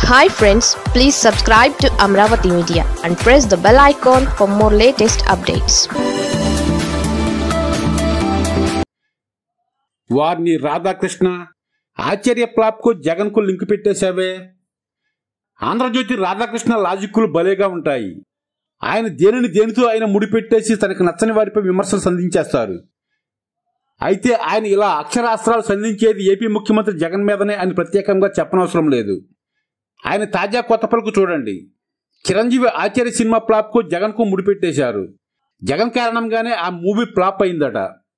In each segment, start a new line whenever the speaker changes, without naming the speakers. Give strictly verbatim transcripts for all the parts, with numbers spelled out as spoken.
Hi friends, please subscribe to Amaravathi Media and press the bell icon for more latest updates.
వారిని రాధాకృష్ణ ఆచార్య flop కు జగన్ కు link పెట్టేశావే. ఆంధ్రజ్యోతి రాధాకృష్ణ లాజిక్కులు భలేగా ఉంటాయి. ఆయన దేనిని దేనితో ఆయన ముడిపెట్టేసి తనకు నచ్చని వారిపై విమర్శలు సంధించేస్తారు. అయితే ఆయన ఇలా అక్షరాస్త్రాలు సంధించేది ఏపీ ముఖ్యమంత్రి జగన్ మీదనే అని ప్రత్యేకంగా చెప్పనవసరం లేదు. ఆయన తాజా కొత్త పలుకు చూడండి. చిరంజీవి ఆచార్య సినిమా ఫ్లాప్ కు జగన్ కు ముడిపెట్టేశారు. జగన్ కారణంగానే ఆ మూవీ ఫ్లాప్ అయిందట.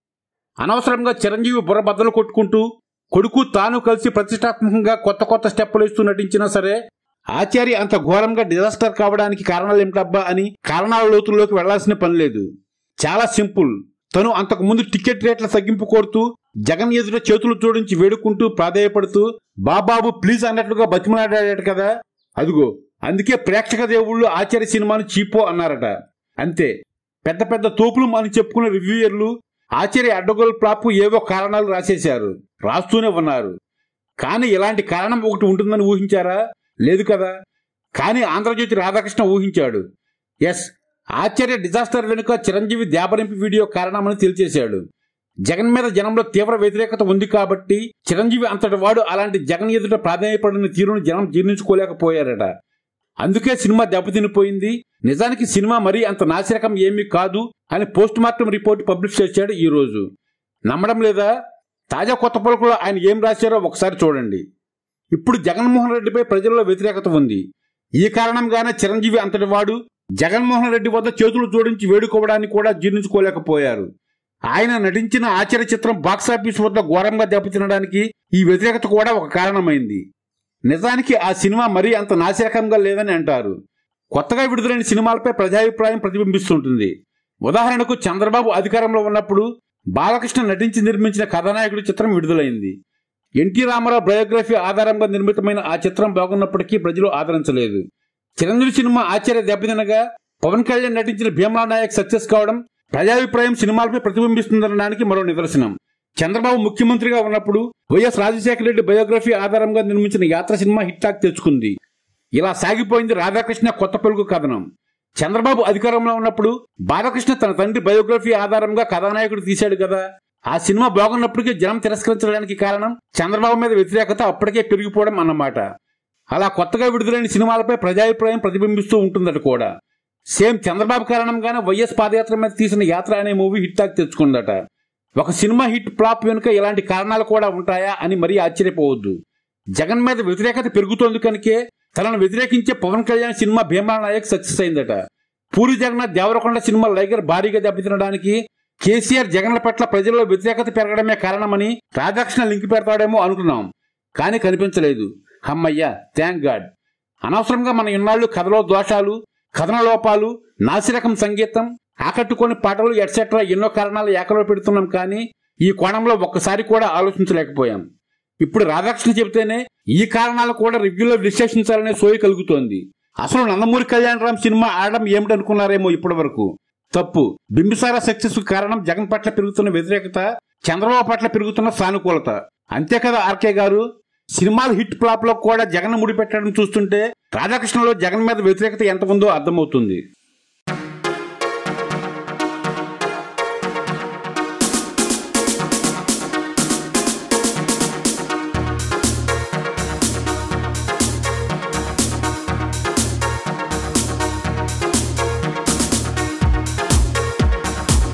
అనవసరంగా చిరంజీవి బుర్ర బద్దలు కొట్టుకుంటూ కొడుకు తాను కలిసి ప్రతిష్టాత్మకంగా కొత్త కొత్త స్టెప్పులు ఇస్తూ నటించినా సరే ఆచార్య అంత ఘోరంగా డిజాస్టర్ కావడానికి కారణాలు ఏమిటబ్బా అని కారణాల లోతుల్లోకి వెళ్లాల్సిన పని లేదు. చాలా సింపుల్. తను అంతకు ముందు టికెట్ రేట్ల తగ్గింపు కోరుతూ జగన్ ఎదుట చేతులు జోడించి వేడుకుంటూ ప్రాధేయపడుతూ బాబాబు ప్లీజ్ అన్నట్లుగా బతిమలాడాడట కదా. అదిగో అందుకే ప్రేక్షక దేవుళ్ళు ఆచార్య సినిమాను చీపో అన్నారట. అంతే. పెద్ద పెద్ద తోపులు అని చెప్పుకున్న రివ్యూయర్లు ఆచార్య అడ్డగోలు ఫ్లాప్ ఏవో కారణాలు రాసేశారు, రాస్తూనే ఉన్నారు. కానీ ఇలాంటి కారణం ఒకటి ఉంటుందని ఊహించారా? లేదు కదా. కానీ ఆంధ్రజ్యోతి రాధాకృష్ణ ఊహించాడు. ఎస్, ఆచార్య డిజాస్టర్ వెనుక చిరంజీవి దేబరింపు వీడియో కారణమని తేల్చేశాడు. జగన్ మీద జనంలో తీవ్ర వ్యతిరేకత ఉంది కాబట్టి చిరంజీవి అంతటి వాడు అలాంటి జగన్ ఎదుట ప్రాధాన్యపడిన తీరును జనం జీర్ణించుకోలేకపోయారట. అందుకే సినిమా దెబ్బతినిపోయింది. నిజానికి సినిమా మరీ అంత నాసిరకం ఏమీ కాదు అని పోస్ట్ మార్టం రిపోర్ట్ పబ్లిష్ చేశాడు ఈ రోజు. నమ్మడం లేదా? తాజా కొత్త పలుకులో ఆయన ఏం రాశారో ఒకసారి చూడండి. ఇప్పుడు జగన్మోహన్ రెడ్డిపై ప్రజల్లో వ్యతిరేకత ఉంది. ఈ కారణంగానే చిరంజీవి అంతటి వాడు జగన్మోహన్ రెడ్డి వద్ద చేతులు జోడించి వేడుకోవడానికి కూడా జీర్ణించుకోలేకపోయారు. ఆయన నటించిన ఆచార్య చిత్రం బాక్సాఫీస్ వద్ద ఘోరంగా దెబ్బతినడానికి ఈ వ్యతిరేకత కూడా ఒక కారణమైంది. నిజానికి ఆ సినిమా మరీ అంత నాసిరకంగా లేదని అంటారు. కొత్తగా విడుదలైన సినిమాలపై ప్రజాభిప్రాయం ప్రతిబింబిస్తుంటుంది. ఉదాహరణకు చంద్రబాబు అధికారంలో ఉన్నప్పుడు బాలకృష్ణ నటించి నిర్మించిన కథానాయకుడి చిత్రం విడుదలైంది. ఎన్టీ రామారావు బయోగ్రఫీ ఆధారంగా నిర్మితమైన ఆ చిత్రం బాగున్నప్పటికీ ప్రజలు ఆదరించలేదు. చిరంజీవి సినిమా ఆచార్య దెబ్బతినగా పవన్ కళ్యాణ్ నటించిన భీమ్లా నాయక్ సక్సెస్ కావడం ప్రజాభిప్రాయం సినిమాలపై ప్రతిబింబిస్తుందనడానికి మరో నిదర్శనం. చంద్రబాబు ముఖ్యమంత్రిగా ఉన్నప్పుడు వైఎస్ రాజశేఖర రెడ్డి బయోగ్రఫీ ఆధారంగా నిర్మించిన యాత్ర సినిమా హిట్ టాక్ తెచ్చుకుంది. ఇలా సాగిపోయింది రాధాకృష్ణ కొత్త పలుకు కథనం. చంద్రబాబు అధికారంలో ఉన్నప్పుడు బాలకృష్ణ తన తండ్రి బయోగ్రఫీ ఆధారంగా కథానాయకుడు తీశాడు కదా. ఆ సినిమా బాగున్నప్పటికీ జనం తిరస్కరించడానికి కారణం చంద్రబాబు మీద వ్యతిరేకత అప్పటికే పెరిగిపోవడం అన్నమాట. అలా కొత్తగా విడుదలైన సినిమాలపై ప్రజాభిప్రాయం ప్రతిబింబిస్తూ ఉంటుందట కూడా. సేమ్ చంద్రబాబు కారణంగానే వైఎస్ పాదయాత్ర మీద తీసిన యాత్ర అనే మూవీ హిట్ టాక్ తెచ్చుకుందట. ఒక సినిమా హిట్ ఫ్లాప్ వెనుక ఇలాంటి కారణాలు కూడా ఉంటాయా అని మరీ ఆశ్చర్యపోవద్దు. జగన్ మీద వ్యతిరేకత పెరుగుతోంది కనుకే తనను వ్యతిరేకించే పవన్ కళ్యాణ్ సినిమా భీమ్లా నాయక్ సక్సెస్ అయిందట. పూరి జగన్నాథ్ దేవరకొండ సినిమా లైగర్ భారీగా దెబ్బతినడానికి కేసీఆర్ జగన్ల పట్ల ప్రజల్లో వ్యతిరేకత పెరగడమే కారణమని రాధాకృష్ణ లింక్ పెడతాడేమో అనుకున్నాం. కానీ కనిపించలేదు. హమ్మయ్య, థ్యాంక్ గాడ్. అనవసరంగా మన ఇన్నాళ్లు కథలో దోషాలు, కథన లోపాలు, నాసిరకం సంగీతం, ఆకట్టుకొని పాటలు ఎట్సెట్రా ఎన్నో కారణాలు ఏకలో పెడుతున్నాం. కానీ ఈ కోణంలో ఒక్కసారి కూడా ఆలోచించలేకపోయాం. ఇప్పుడు రాధాకృష్ణ చెబితేనే ఈ కారణాలు కూడా రివ్యూలో విశ్లేషించాలనే సోయి కలుగుతోంది. అసలు నందమూరి కళ్యాణరామ్ సినిమా ఆడడం ఏమిటనుకున్నారేమో ఇప్పటి వరకు. తప్పు. బింబిసార సక్సెస్ కారణం జగన్ పట్ల పెరుగుతున్న వ్యతిరేకత, చంద్రబాబు పట్ల పెరుగుతున్న సానుకూలత. అంతే కదా ఆర్కే గారు. సినిమాలు హిట్ ఫ్లాప్ లో కూడా జగన్ ముడిపెట్టడం చూస్తుంటే రాధాకృష్ణలో జగన్ మీద వ్యతిరేకత ఎంత ఉందో అర్థమవుతుంది.